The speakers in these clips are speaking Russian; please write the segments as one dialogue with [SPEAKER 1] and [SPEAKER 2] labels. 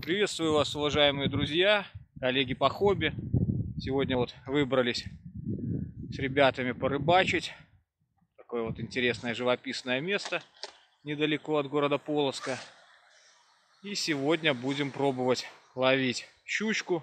[SPEAKER 1] Приветствую вас, уважаемые друзья, коллеги по хобби. Сегодня вот выбрались с ребятами порыбачить. Такое вот интересное живописное место недалеко от города Полоцка. И сегодня будем пробовать ловить щучку,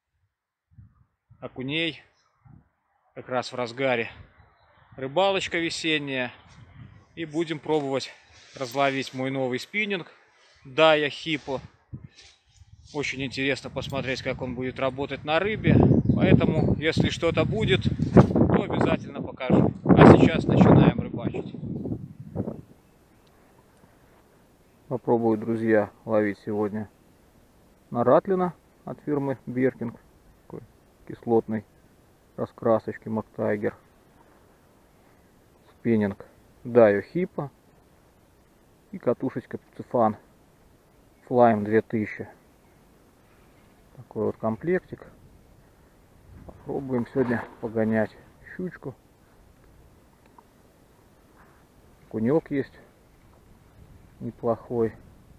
[SPEAKER 1] окуней. Как раз в разгаре рыбалочка весенняя. И будем пробовать разловить мой новый спиннинг Daiya Hippo. Очень интересно посмотреть, как он будет работать на рыбе. Поэтому, если что-то будет, то обязательно покажу. А сейчас начинаем рыбачить. Попробую, друзья, ловить сегодня на ратлина от фирмы Беркинг. Такой кислотной раскрасочки Мактайгер. Спиннинг Daiya Hippo. И катушечка Pcifan Flyme 2000. Такой вот комплектик. Попробуем сегодня погонять щучку. Окунек есть неплохой.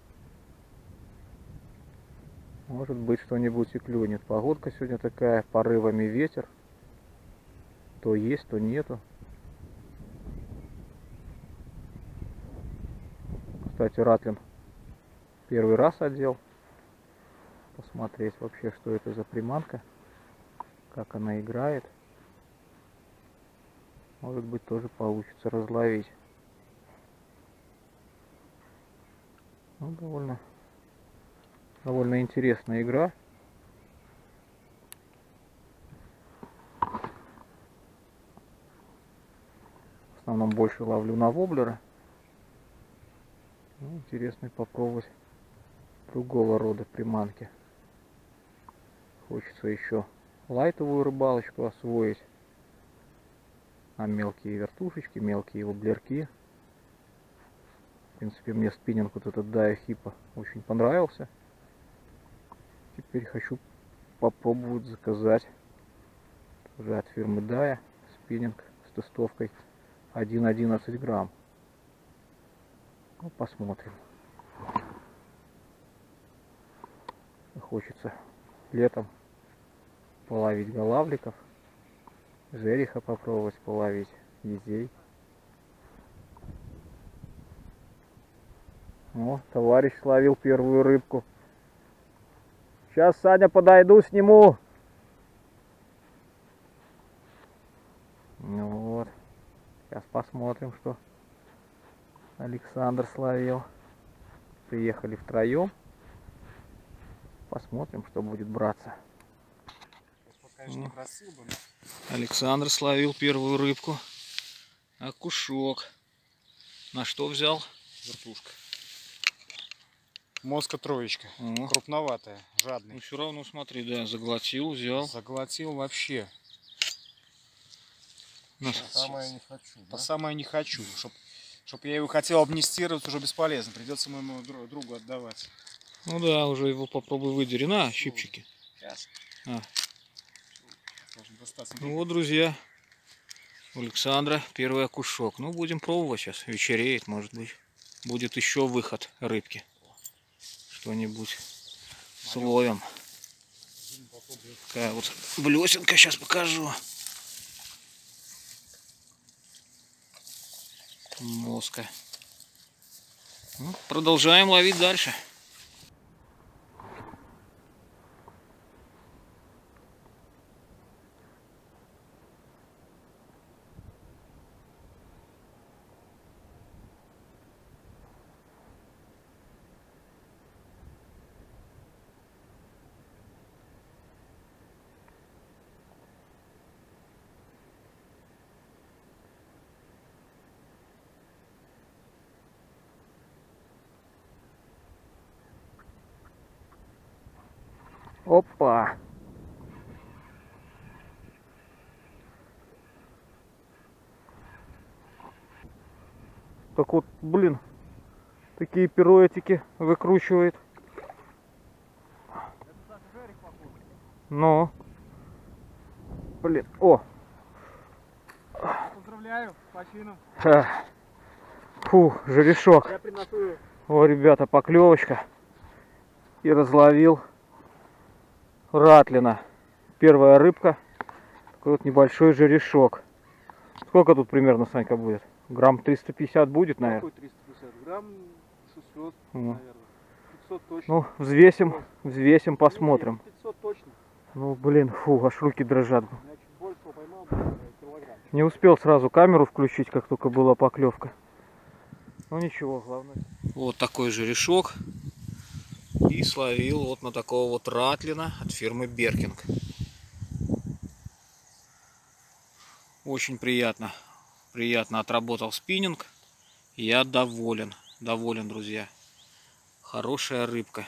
[SPEAKER 1] Может быть, что-нибудь и клюнет. Погодка сегодня такая, порывами ветер. То есть, то нету. Кстати, ратлин первый раз одел. Посмотреть вообще, что это за приманка, как она играет. Может быть, тоже получится разловить. Ну, довольно интересная игра. В основном больше ловлю на воблера. Ну, интересно попробовать другого рода приманки. Хочется еще лайтовую рыбалочку освоить. А мелкие вертушечки, мелкие воблерки. В принципе, мне спиннинг вот этот Daiya Hippo очень понравился. Теперь хочу попробовать заказать уже от фирмы Daiya спиннинг с тестовкой 1,11 грамм. Ну, посмотрим. Хочется летом половить голавликов, жереха попробовать половить, езей. О, товарищ словил первую рыбку. Сейчас, Саня, подойду, сниму. Ну вот. Сейчас посмотрим, что Александр словил. Приехали втроем. Посмотрим, что будет браться. Александр словил первую рыбку. Окушок. На что взял?
[SPEAKER 2] Вертушка. Моска троечка. Крупноватая, жадный.
[SPEAKER 1] Ну, все равно, смотри, да, заглотил, взял.
[SPEAKER 2] Заглотил вообще.
[SPEAKER 3] Самое не хочу.
[SPEAKER 2] Да? Самое не хочу. Чтоб я его хотел амнистировать, уже бесполезно. Придется моему другу отдавать.
[SPEAKER 1] Ну да, уже его попробуй выдери. На, щипчики.
[SPEAKER 2] Сейчас.
[SPEAKER 1] Ну вот, друзья, у Александра первый окушок. Ну, будем пробовать сейчас. Вечереет, может быть. Будет еще выход рыбки. Что-нибудь словим. Такая вот блесенка, сейчас покажу. Моска. Ну, продолжаем ловить дальше. Опа! Так вот, блин, такие пируэтики выкручивает. Ну, блин, о!
[SPEAKER 2] Поздравляю, почину.
[SPEAKER 1] Фу, жерешок.
[SPEAKER 2] Я приношу.
[SPEAKER 1] О, ребята, поклевочка. и разловил ратлина. Первая рыбка. Такой вот небольшой жерешок. Сколько тут примерно, Санька, будет? Грамм 350 будет, наверное?
[SPEAKER 2] Какой 350? Грамм 600,
[SPEAKER 1] Ну.
[SPEAKER 2] наверное. 500 точно.
[SPEAKER 1] Ну, взвесим, посмотрим.
[SPEAKER 2] 500 точно.
[SPEAKER 1] Ну, блин, фу, аж руки дрожат.
[SPEAKER 2] Я чуть больше поймал, килограмм.
[SPEAKER 1] Не успел сразу камеру включить, как только была поклевка. Ну ничего, главное. Вот такой жерешок. И словил вот на такого вот ратлина от фирмы Беркинг. Очень приятно. Приятно отработал спиннинг. Я доволен. Доволен, друзья. Хорошая рыбка.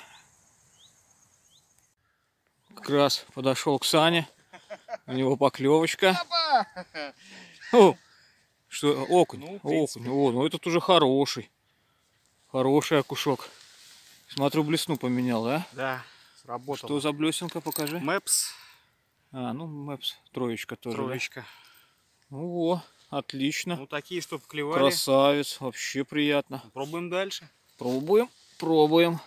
[SPEAKER 1] Как раз подошел к Сане. У него поклевочка. О, что, окунь?
[SPEAKER 2] Ну, в
[SPEAKER 1] Окунь. О, ну этот уже хороший. Хороший окушок. Смотрю, блесну поменял, да?
[SPEAKER 2] Да, сработало.
[SPEAKER 1] Что за блесенка, покажи.
[SPEAKER 2] Мэпс.
[SPEAKER 1] А, ну Мэпс, троечка тоже.
[SPEAKER 2] Троечка.
[SPEAKER 1] Да? Ну, о, отлично.
[SPEAKER 2] Ну такие, чтоб клевали.
[SPEAKER 1] Красавец, вообще приятно.
[SPEAKER 2] Пробуем дальше.
[SPEAKER 1] Пробуем, пробуем.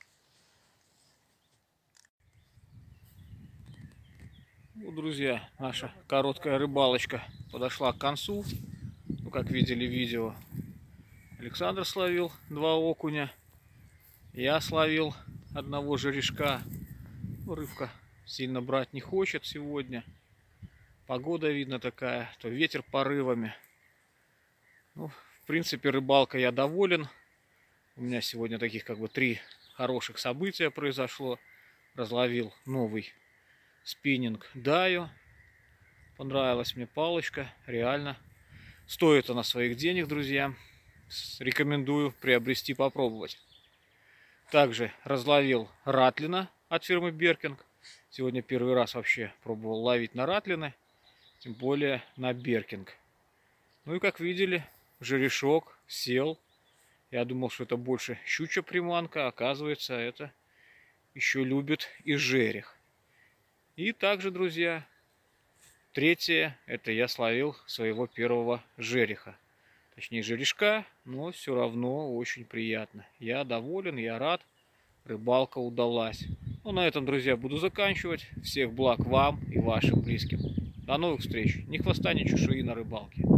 [SPEAKER 1] Ну, друзья, наша короткая рыбалочка подошла к концу. Ну, как видели в видео, Александр словил 2 окуня. Я словил одного жерешка. Ну, рыбка сильно брать не хочет сегодня. Погода, видно, такая, то ветер порывами. Ну, в принципе, рыбалка я доволен. У меня сегодня таких как бы 3 хороших события произошло. Разловил новый спиннинг Дайо. Понравилась мне палочка, реально. Стоит она своих денег, друзья. Рекомендую приобрести, попробовать. Также разловил ратлина от фирмы Беркинг. Сегодня первый раз вообще пробовал ловить на ратлины. Тем более на Беркинг. Ну и как видели, жерешок сел. Я думал, что это больше щучья приманка. Оказывается, это еще любит и жерех. И также, друзья, третье, это я словил своего первого жереха. Точнее жерешка, но все равно очень приятно. Я доволен, я рад. Рыбалка удалась. Ну, на этом, друзья, буду заканчивать. Всех благ вам и вашим близким. До новых встреч. Ни хвоста, ни чешуи на рыбалке.